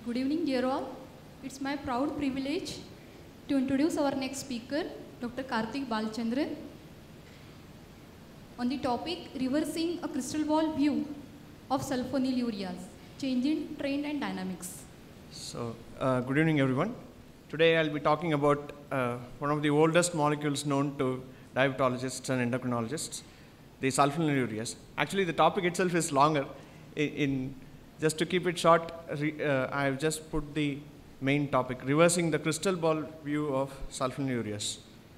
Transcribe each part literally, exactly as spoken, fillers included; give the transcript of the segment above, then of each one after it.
Good evening, dear all. It's my proud privilege to introduce our next speaker, Doctor Karthik Balchandran, on the topic Reversing a Crystal Ball View of Sulfonylureas, Changing Trend and Dynamics. So, uh, good evening, everyone. Today I'll be talking about uh, one of the oldest molecules known to diabetologists and endocrinologists, the sulfonylureas. Actually, the topic itself is longer. In, in just to keep it short, re, uh, I've just put the main topic, reversing the crystal ball view of sulfonylureas.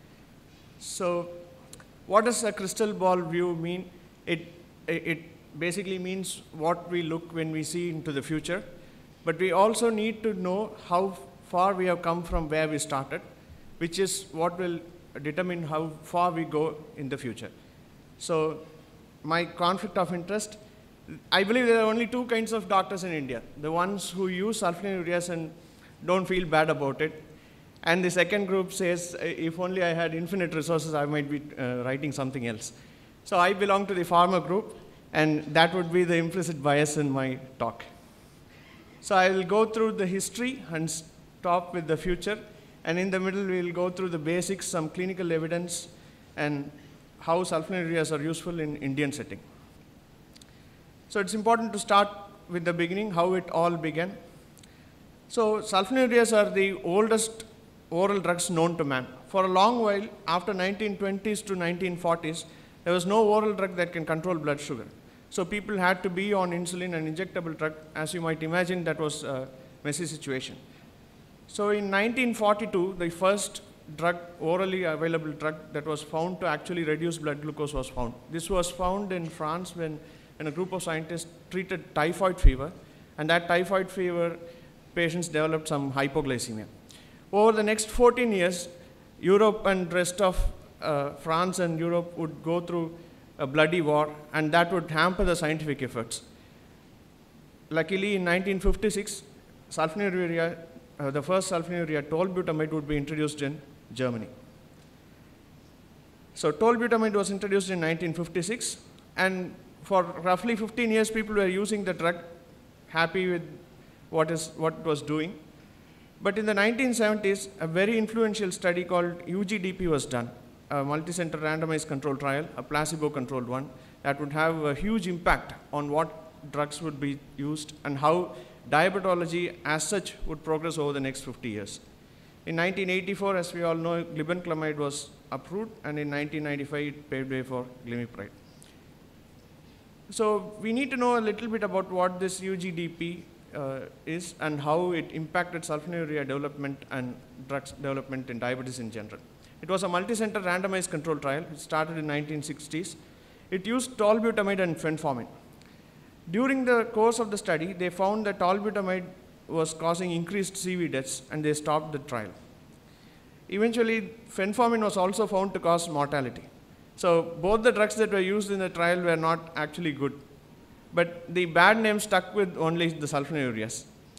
So, what does a crystal ball view mean? It, it basically means what we look when we see into the future, but we also need to know how far we have come from where we started, which is what will determine how far we go in the future. So, my conflict of interest, I believe there are only two kinds of doctors in India. The ones who use sulfonylureas and don't feel bad about it. And the second group says, if only I had infinite resources, I might be uh, writing something else. So I belong to the former group, and that would be the implicit bias in my talk. So I will go through the history and stop with the future. And in the middle, we will go through the basics, some clinical evidence, and how sulfonylureas are useful in Indian setting. So it's important to start with the beginning, how it all began. So sulfonylureas are the oldest oral drugs known to man. For a long while, after nineteen twenties to nineteen forties, there was no oral drug that can control blood sugar. So people had to be on insulin and injectable drug. As you might imagine, that was a messy situation. So in nineteen forty-two, the first drug, orally available drug that was found to actually reduce blood glucose was found. This was found in France when, when a group of scientists treated typhoid fever, and that typhoid fever patients developed some hypoglycemia. Over the next fourteen years, Europe and rest of uh, France and Europe would go through a bloody war, and that would hamper the scientific efforts. Luckily, in nineteen fifty-six, sulfonylurea, uh, the first sulfonylurea, tolbutamide, would be introduced in Germany. So tolbutamide was introduced in nineteen fifty-six, and for roughly fifteen years, people were using the drug, happy with what, is, what it was doing. But in the nineteen seventies, a very influential study called U G D P was done, a multicenter randomized control trial, a placebo-controlled one, that would have a huge impact on what drugs would be used and how diabetology as such would progress over the next fifty years. In nineteen eighty-four, as we all know, glibenclamide was approved, and in nineteen ninety-five, it paved way for glimepiride. So we need to know a little bit about what this U G D P uh, is and how it impacted sulfonylurea development and drugs development in diabetes in general. It was a multicenter randomized control trial. It started in nineteen sixties. It used tolbutamide and fenformin. During the course of the study, they found that tolbutamide was causing increased C V deaths, and they stopped the trial. Eventually, fenformin was also found to cause mortality. So both the drugs that were used in the trial were not actually good. But the bad name stuck with only the sulfonylureas.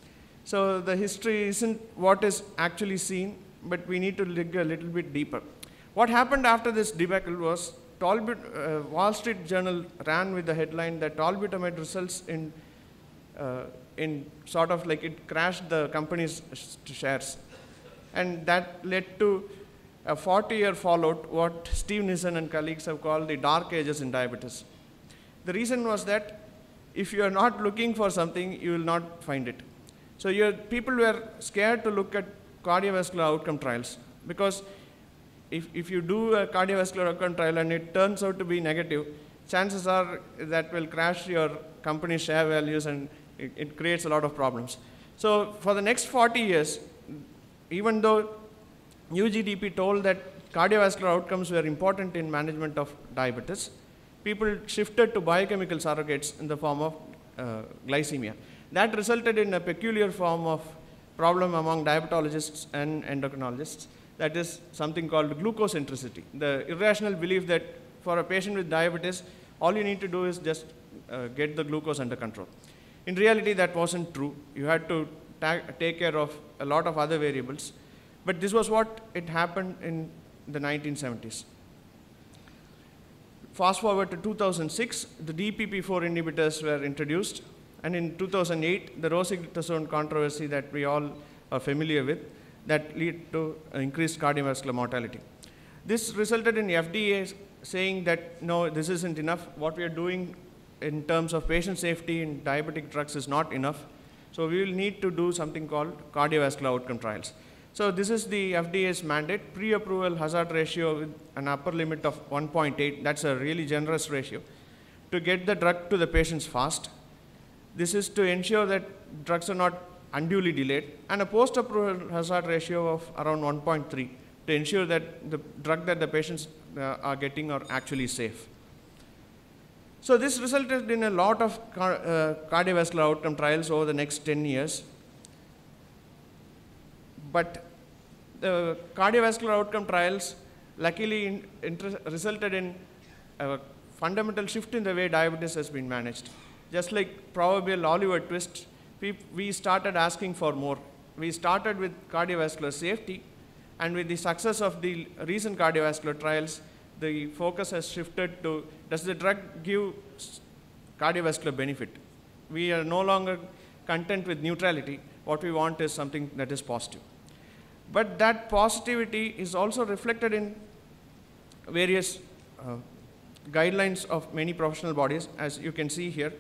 So the history isn't what is actually seen, but we need to dig a little bit deeper. What happened after this debacle was Tolbut, uh, Wall Street Journal ran with the headline that tolbutamide results in, uh, in sort of like it crashed the company's shares. And that led to a forty-year fallout, what Steve Nissen and colleagues have called the dark ages in diabetes. The reason was that if you are not looking for something, you will not find it. So your, people were scared to look at cardiovascular outcome trials, because if, if you do a cardiovascular outcome trial and it turns out to be negative, chances are that will crash your company's share values, and it, it creates a lot of problems. So for the next forty years, even though U G D P told that cardiovascular outcomes were important in management of diabetes, people shifted to biochemical surrogates in the form of uh, glycemia. That resulted in a peculiar form of problem among diabetologists and endocrinologists. That is something called glucocentricity, the irrational belief that for a patient with diabetes, all you need to do is just uh, get the glucose under control. In reality, that wasn't true. You had to take care of a lot of other variables. But this was what it happened in the nineteen seventies. Fast forward to two thousand six, the D P P four inhibitors were introduced, and in two thousand eight, the rosiglitazone controversy that we all are familiar with, that lead to increased cardiovascular mortality. This resulted in the F D A saying that, no, this isn't enough. What we are doing in terms of patient safety in diabetic drugs is not enough. So we will need to do something called cardiovascular outcome trials. So this is the F D A's mandate, pre-approval hazard ratio with an upper limit of one point eight. That's a really generous ratio to get the drug to the patients fast. This is to ensure that drugs are not unduly delayed, and a post-approval hazard ratio of around one point three to ensure that the drug that the patients uh, are getting are actually safe. So this resulted in a lot of car uh, cardiovascular outcome trials over the next ten years. But the cardiovascular outcome trials luckily in, resulted in a fundamental shift in the way diabetes has been managed. Just like proverbial Oliver Twist, we, we started asking for more. We started with cardiovascular safety, and with the success of the recent cardiovascular trials, the focus has shifted to, does the drug give cardiovascular benefit? We are no longer content with neutrality. What we want is something that is positive. But that positivity is also reflected in various uh, guidelines of many professional bodies, as you can see here.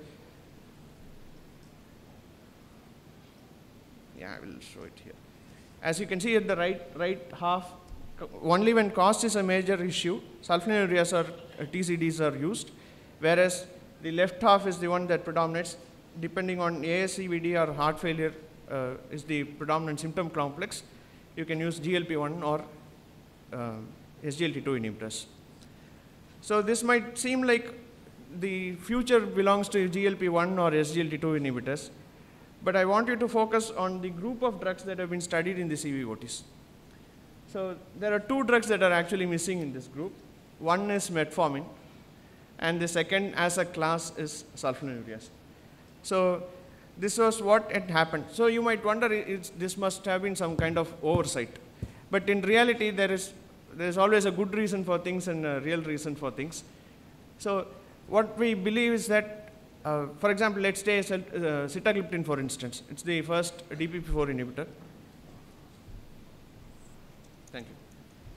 Yeah, I will show it here. As you can see at the right, right half, only when cost is a major issue, sulfonylureas or uh, T C Ds are used, whereas the left half is the one that predominates. Depending on A S C V D or heart failure uh, is the predominant symptom complex, you can use G L P one or uh, S G L T two inhibitors. So this might seem like the future belongs to G L P one or S G L T two inhibitors, but I want you to focus on the group of drugs that have been studied in the C V O Ts. So there are two drugs that are actually missing in this group. One is metformin, and the second as a class is sulfonylureas. So this was what had happened. So you might wonder, it's, this must have been some kind of oversight. But in reality, there is, there is always a good reason for things and a real reason for things. So what we believe is that, uh, for example, let's take uh, sitagliptin, for instance. It's the first D P P four inhibitor. Thank you.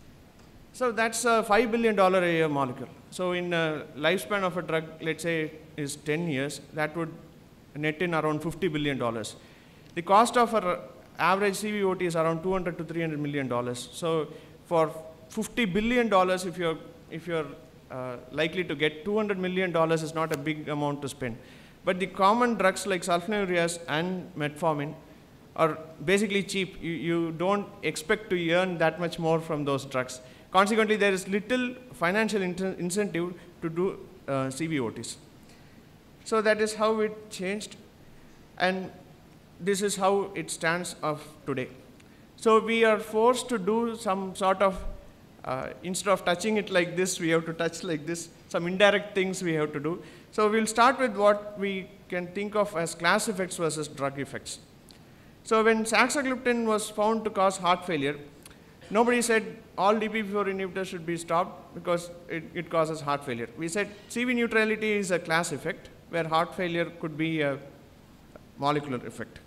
So that's a five billion dollar a year molecule. So in a lifespan of a drug, let's say, is ten years, that would net in around fifty billion dollars. The cost of an average C V O T is around two hundred to three hundred million dollars. So for fifty billion dollars, if you're, if you're uh, likely to get two hundred million dollars is not a big amount to spend. But the common drugs like sulfonylureas and metformin are basically cheap. You, you don't expect to earn that much more from those drugs. Consequently, there is little financial incentive to do uh, C V O Ts. So that is how it changed, and this is how it stands of today. So we are forced to do some sort of, uh, instead of touching it like this, we have to touch like this, some indirect things we have to do. So we'll start with what we can think of as class effects versus drug effects. So when saxagliptin was found to cause heart failure, nobody said all D P P four inhibitors should be stopped because it, it causes heart failure. We said C V neutrality is a class effect, where heart failure could be a molecular effect.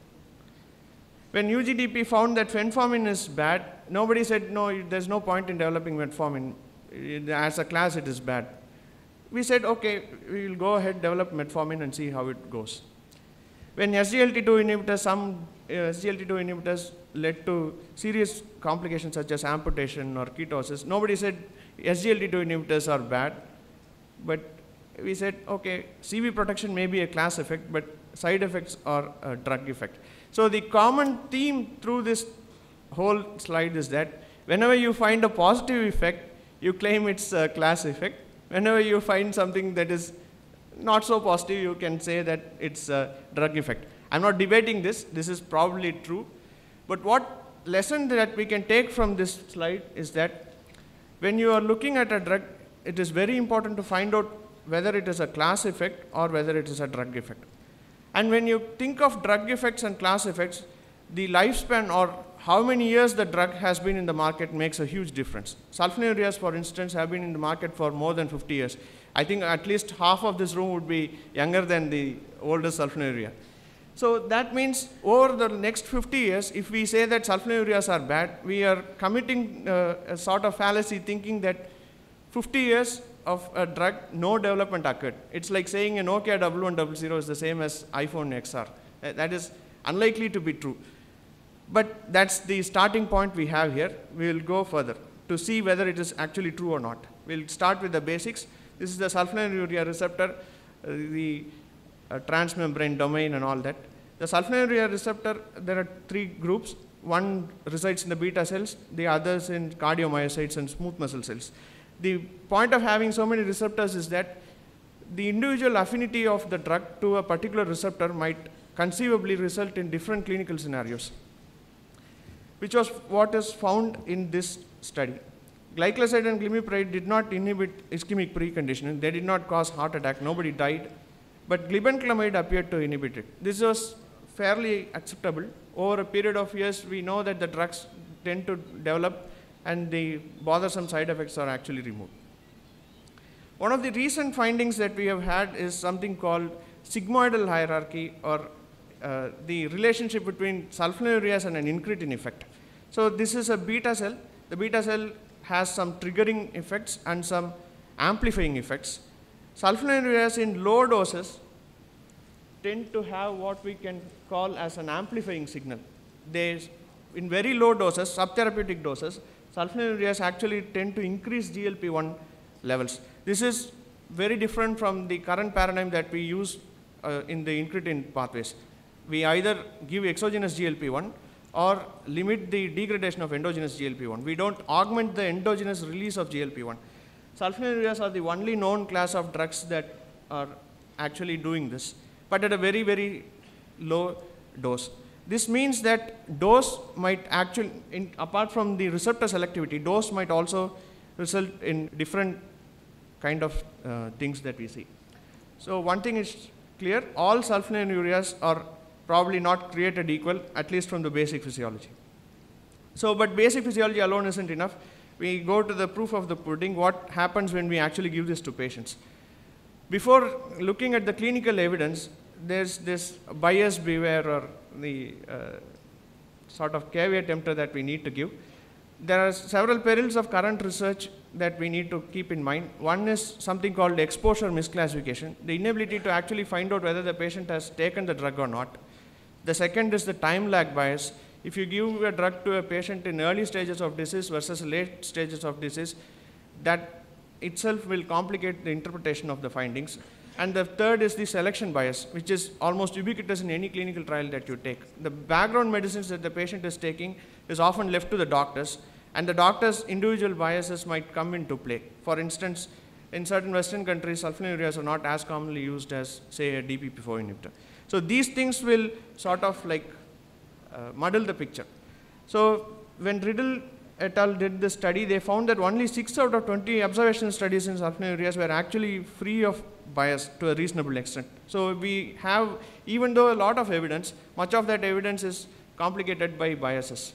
When U G D P found that fenformin is bad, nobody said, no, there's no point in developing metformin. As a class, it is bad. We said, okay, we will go ahead, develop metformin and see how it goes. When S G L T two inhibitors, some uh, S G L T two inhibitors led to serious complications such as amputation or ketosis, nobody said S G L T two inhibitors are bad, but we said, okay, C V protection may be a class effect, but side effects are a drug effect. So the common theme through this whole slide is that whenever you find a positive effect, you claim it's a class effect. Whenever you find something that is not so positive, you can say that it's a drug effect. I'm not debating this. This is probably true. But what lesson that we can take from this slide is that when you are looking at a drug, it is very important to find out whether it is a class effect or whether it is a drug effect. And when you think of drug effects and class effects, the lifespan or how many years the drug has been in the market makes a huge difference. Sulfonylureas, for instance, have been in the market for more than fifty years. I think at least half of this room would be younger than the oldest sulfonylurea. So that means over the next fifty years, if we say that sulfonylureas are bad, we are committing uh, a sort of fallacy thinking that fifty years of a drug, no development occurred. It's like saying a Nokia double one double zero is the same as iPhone X R. Uh, that is unlikely to be true. But that's the starting point we have here. We will go further to see whether it is actually true or not. We'll start with the basics. This is the sulfonylurea receptor, uh, the uh, transmembrane domain and all that. The sulfonylurea receptor, there are three groups. One resides in the beta cells, the others in cardiomyocytes and smooth muscle cells. The point of having so many receptors is that the individual affinity of the drug to a particular receptor might conceivably result in different clinical scenarios, which was what is found in this study. Glyclazide and glimepiride did not inhibit ischemic preconditioning. They did not cause heart attack. Nobody died. But glibenclamide appeared to inhibit it. This was fairly acceptable. Over a period of years, we know that the drugs tend to develop and the bothersome side effects are actually removed. One of the recent findings that we have had is something called sigmoidal hierarchy, or uh, the relationship between sulfonylureas and an incretin effect. So this is a beta cell. The beta cell has some triggering effects and some amplifying effects. Sulfonylureas in low doses tend to have what we can call as an amplifying signal. They, in very low doses, subtherapeutic doses, sulfonylureas actually tend to increase G L P one levels. This is very different from the current paradigm that we use uh, in the incretin pathways. We either give exogenous G L P one or limit the degradation of endogenous G L P one. We don't augment the endogenous release of G L P one. Sulfonylureas are the only known class of drugs that are actually doing this, but at a very, very low dose. This means that dose might actually, in, apart from the receptor selectivity, dose might also result in different kind of uh, things that we see. So one thing is clear, all sulfonylureas are probably not created equal, at least from the basic physiology. So, but basic physiology alone isn't enough. We go to the proof of the pudding, what happens when we actually give this to patients. Before looking at the clinical evidence, there's this bias beware, or the uh, sort of caveat emptor that we need to give. There are several perils of current research that we need to keep in mind. One is something called exposure misclassification, the inability to actually find out whether the patient has taken the drug or not. The second is the time lag bias. If you give a drug to a patient in early stages of disease versus late stages of disease, that itself will complicate the interpretation of the findings. And the third is the selection bias, which is almost ubiquitous in any clinical trial that you take. The background medicines that the patient is taking is often left to the doctors, and the doctors' individual biases might come into play. For instance, in certain Western countries, sulfonylureas are not as commonly used as, say, a D P P four inhibitor. So these things will sort of like uh, muddle the picture. So when Riddle et al. Did this study, they found that only six out of twenty observational studies in sulfonylureas were actually free of bias to a reasonable extent. So we have, even though a lot of evidence, much of that evidence is complicated by biases.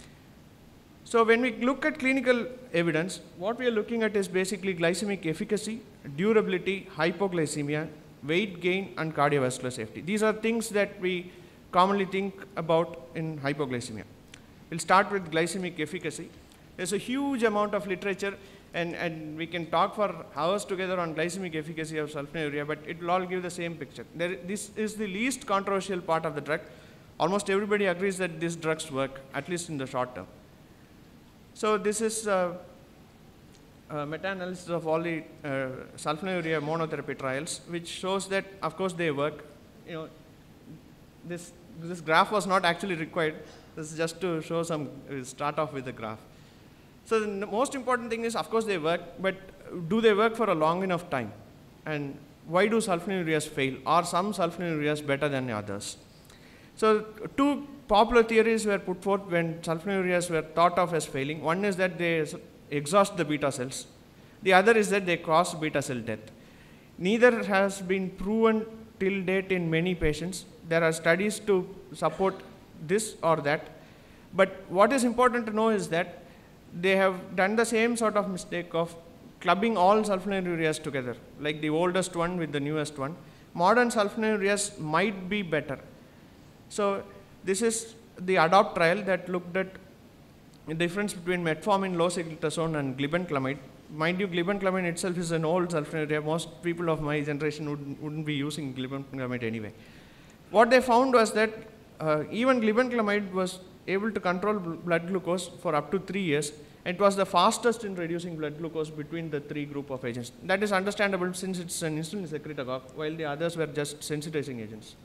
So when we look at clinical evidence, what we are looking at is basically glycemic efficacy, durability, hypoglycemia, weight gain, and cardiovascular safety. These are things that we commonly think about in hypoglycemia. We'll start with glycemic efficacy. There's a huge amount of literature, and, and we can talk for hours together on glycemic efficacy of sulfonylurea, but it will all give the same picture. There, this is the least controversial part of the drug. Almost everybody agrees that these drugs work, at least in the short term. So this is uh, uh, meta-analysis of all the uh, sulfonylurea monotherapy trials, which shows that, of course, they work. You know, this, this graph was not actually required. This is just to show some, uh, start off with a graph. So the most important thing is, of course, they work, but do they work for a long enough time? And why do sulfonylureas fail? Are some sulfonylureas better than others? So two popular theories were put forth when sulfonylureas were thought of as failing. One is that they exhaust the beta cells. The other is that they cause beta cell death. Neither has been proven till date in many patients. There are studies to support this or that. But what is important to know is that they have done the same sort of mistake of clubbing all sulfonylureas together, like the oldest one with the newest one. Modern sulfonylureas might be better. So this is the ADOPT trial that looked at the difference between metformin, low-cyclitazone, and glibenclamide. Mind you, glibenclamide itself is an old sulfonylurea. Most people of my generation wouldn't, wouldn't be using glibenclamide anyway. What they found was that uh, even glibenclamide was able to control blood glucose for up to three years. It was the fastest in reducing blood glucose between the three group of agents. That is understandable since it's an insulin secretagogue, while the others were just sensitizing agents.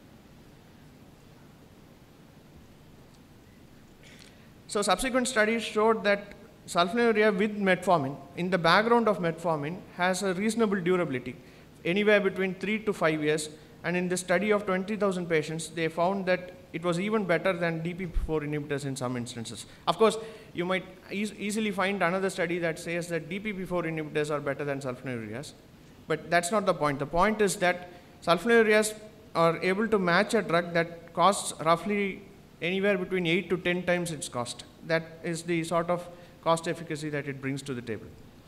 So subsequent studies showed that sulfonylurea with metformin, in the background of metformin, has a reasonable durability, anywhere between three to five years. And in the study of twenty thousand patients, they found that it was even better than D P P four inhibitors in some instances. Of course, you might e easily find another study that says that D P P four inhibitors are better than sulfonylureas, but that's not the point. The point is that sulfonylureas are able to match a drug that costs roughly anywhere between eight to ten times its cost. That is the sort of cost efficacy that it brings to the table.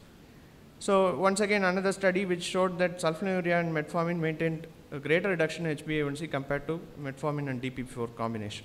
So once again, another study which showed that sulfonylurea and metformin maintained a greater reduction in H b A one C compared to metformin and D P P four combination.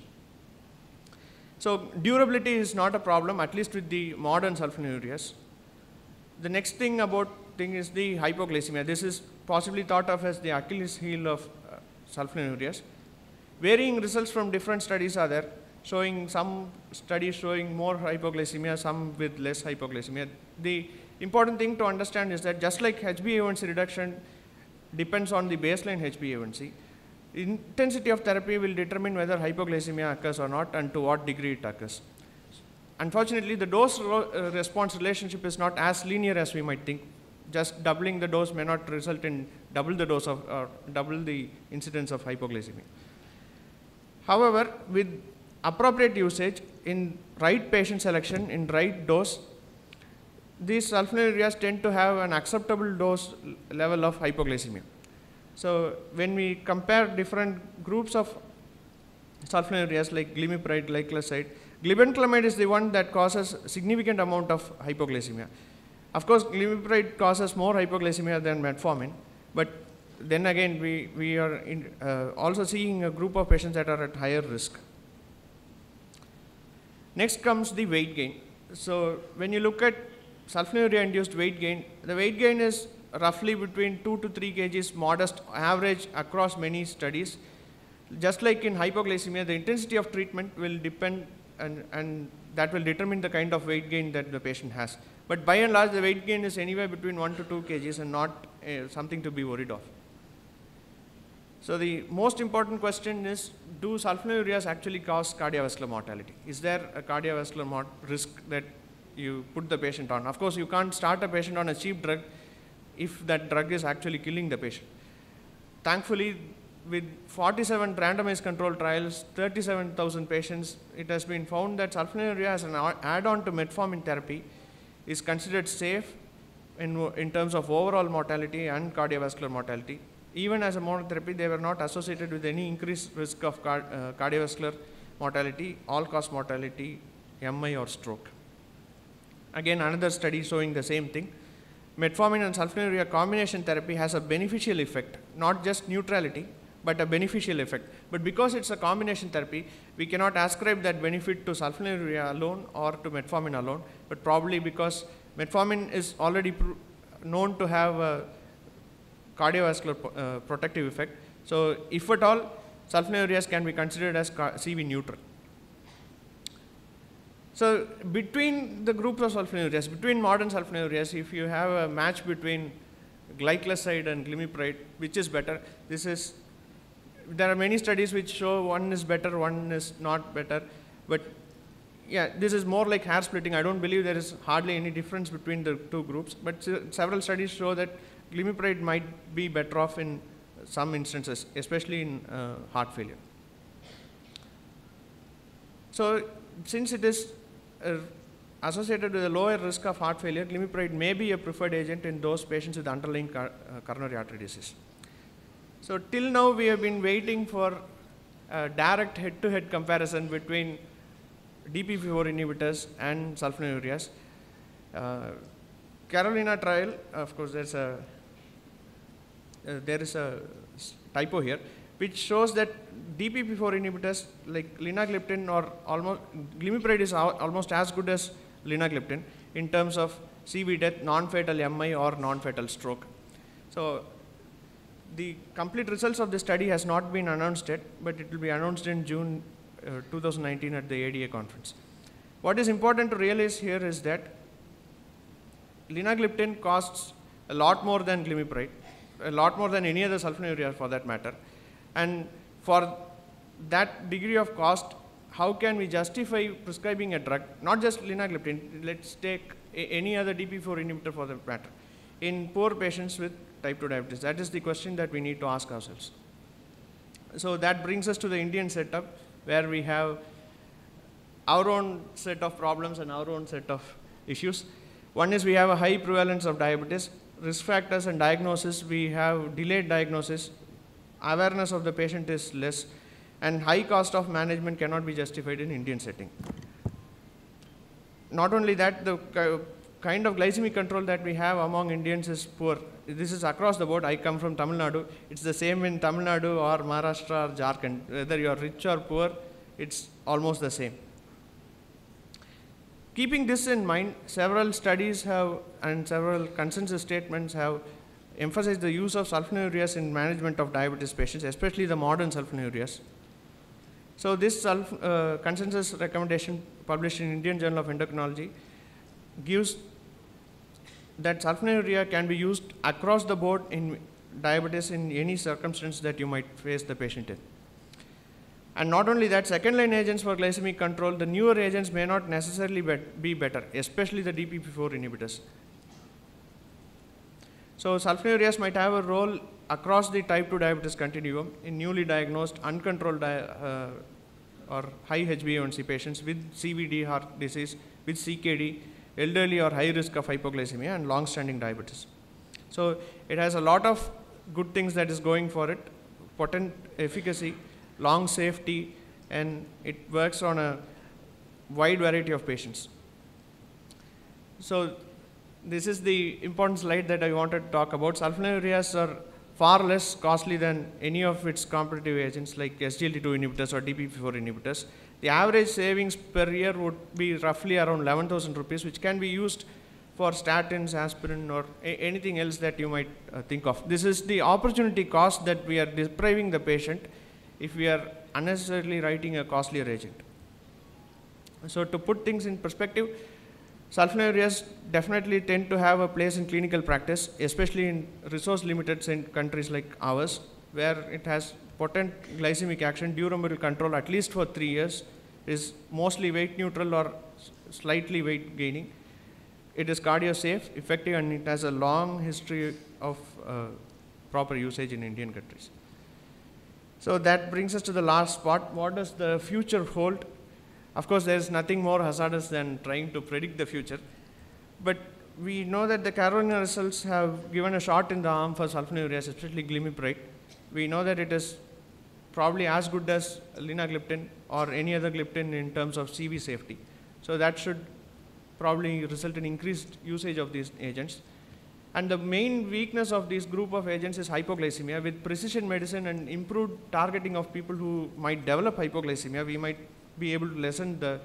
So durability is not a problem, at least with the modern sulfonylureas. The next thing about thing is the hypoglycemia. This is possibly thought of as the Achilles heel of uh, sulfonylureas. Varying results from different studies are there, showing some studies showing more hypoglycemia, some with less hypoglycemia. The important thing to understand is that just like H b A one C reduction depends on the baseline H b A one C, intensity of therapy will determine whether hypoglycemia occurs or not and to what degree it occurs. Unfortunately, the dose uh, response relationship is not as linear as we might think. Just doubling the dose may not result in double the dose of or double the incidence of hypoglycemia. However, with appropriate usage in right patient selection, in right dose, these sulfonylureas tend to have an acceptable dose level of hypoglycemia. So when we compare different groups of sulfonylureas like glimepiride, glyclazide, glibenclamide is the one that causes significant amount of hypoglycemia. Of course, glimepiride causes more hypoglycemia than metformin, but then again, we, we are in, uh, also seeing a group of patients that are at higher risk. Next comes the weight gain. So when you look at sulfonylurea induced weight gain, the weight gain is roughly between two to three kgs, modest average across many studies. Just like in hypoglycemia, the intensity of treatment will depend and, and that will determine the kind of weight gain that the patient has. But by and large, the weight gain is anywhere between one to two kgs and not uh, something to be worried of. So the most important question is, do sulfonylureas actually cause cardiovascular mortality? Is there a cardiovascular mort risk that you put the patient on? Of course, you can't start a patient on a cheap drug if that drug is actually killing the patient. Thankfully, with forty-seven randomized controlled trials, thirty-seven thousand patients, it has been found that sulfonylurea as an add-on to metformin therapy is considered safe in, in terms of overall mortality and cardiovascular mortality. Even as a monotherapy, they were not associated with any increased risk of car, uh, cardiovascular mortality, all-cause mortality, M I or stroke. Again, another study showing the same thing. Metformin and sulfonylurea combination therapy has a beneficial effect, not just neutrality, but a beneficial effect. But because it's a combination therapy, we cannot ascribe that benefit to sulfonylurea alone or to metformin alone, but probably because metformin is already known to have a cardiovascular uh, protective effect. So if at all, sulfonylureas can be considered as C V neutral. So between the groups of sulfonylureas, between modern sulfonylureas, if you have a match between glyclazide and glimepiride, which is better, this is, there are many studies which show one is better, one is not better, but yeah, this is more like hair splitting. I don't believe there is hardly any difference between the two groups, but several studies show that glimepiride might be better off in some instances, especially in uh, heart failure. So since it is uh, associated with a lower risk of heart failure, glimepiride may be a preferred agent in those patients with underlying car uh, coronary artery disease. So till now we have been waiting for a direct head-to-head comparison between D P P four inhibitors and sulfonylureas. Uh, Carolina trial, of course, there's a uh, there is a typo here, which shows that D P P four inhibitors like linagliptin or almost, glimepiride is al almost as good as linagliptin in terms of C V death, non-fatal M I or non-fatal stroke. So the complete results of the study has not been announced yet, but it will be announced in June uh, two thousand nineteen at the A D A conference. What is important to realize here is that linagliptin costs a lot more than glimepiride, a lot more than any other sulfonylurea for that matter. And for that degree of cost, how can we justify prescribing a drug, not just linagliptin, let's take a, any other D P P four inhibitor for that matter, in poor patients with type two diabetes? That is the question that we need to ask ourselves. So that brings us to the Indian setup, where we have our own set of problems and our own set of issues. One is we have a high prevalence of diabetes. Risk factors and diagnosis, we have delayed diagnosis. Awareness of the patient is less, and high cost of management cannot be justified in Indian setting. Not only that, the kind of glycemic control that we have among Indians is poor. This is across the board. I come from Tamil Nadu. It's the same in Tamil Nadu or Maharashtra or Jharkhand. Whether you are rich or poor, it's almost the same. Keeping this in mind, several studies have and several consensus statements have emphasized the use of sulfonylureas in management of diabetes patients, especially the modern sulfonylureas. So this sulf uh, consensus recommendation published in Indian Journal of Endocrinology gives that sulfonylurea can be used across the board in diabetes in any circumstance that you might face the patient in. And not only that, second line agents for glycemic control, the newer agents may not necessarily be better, especially the D P P four inhibitors. So sulfonylureas might have a role across the type two diabetes continuum in newly diagnosed, uncontrolled uh, or high H b A one C patients with C V D heart disease, with C K D, elderly or high risk of hypoglycemia, and long-standing diabetes. So it has a lot of good things that is going for it: potent efficacy, long safety, and it works on a wide variety of patients. So this is the important slide that I wanted to talk about. Sulfonylureas are far less costly than any of its competitive agents like S G L T two inhibitors or D P P four inhibitors. The average savings per year would be roughly around eleven thousand rupees, which can be used for statins, aspirin, or anything else that you might uh, think of. This is the opportunity cost that we are depriving the patient if we are unnecessarily writing a costlier agent. So to put things in perspective, sulfonylureas definitely tend to have a place in clinical practice, especially in resource limited countries like ours, where it has potent glycemic action, durable control at least for three years, is mostly weight neutral or slightly weight gaining. It is cardio safe, effective, and it has a long history of uh, proper usage in Indian countries. So that brings us to the last part. What does the future hold? Of course, there is nothing more hazardous than trying to predict the future. But we know that the Carolina results have given a shot in the arm for sulfonylureas, especially glimepiride. We know that it is probably as good as linagliptin or any other gliptin in terms of C V safety. So that should probably result in increased usage of these agents. And the main weakness of this group of agents is hypoglycemia. With precision medicine and improved targeting of people who might develop hypoglycemia, we might be able to lessen the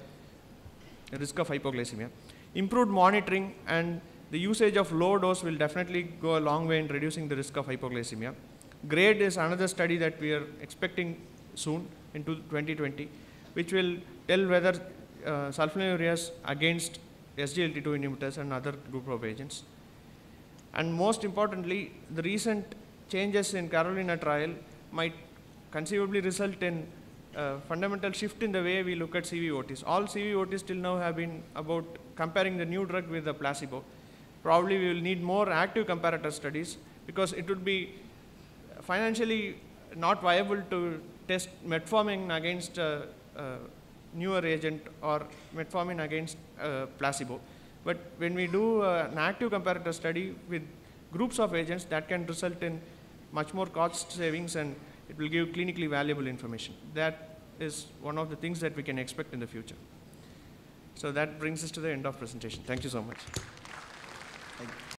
risk of hypoglycemia. Improved monitoring and the usage of low dose will definitely go a long way in reducing the risk of hypoglycemia. GRADE is another study that we are expecting soon in twenty twenty, which will tell whether uh, sulfonylureas against S G L T two inhibitors and other group of agents. And most importantly, the recent changes in Carolina trial might conceivably result in a fundamental shift in the way we look at C V O Ts. All C V O Ts till now have been about comparing the new drug with the placebo. Probably we will need more active comparator studies, because it would be financially not viable to test metformin against a, a newer agent or metformin against a placebo. But when we do uh, an active comparator study with groups of agents, that can result in much more cost savings, and it will give clinically valuable information. That is one of the things that we can expect in the future. So that brings us to the end of presentation. Thank you so much.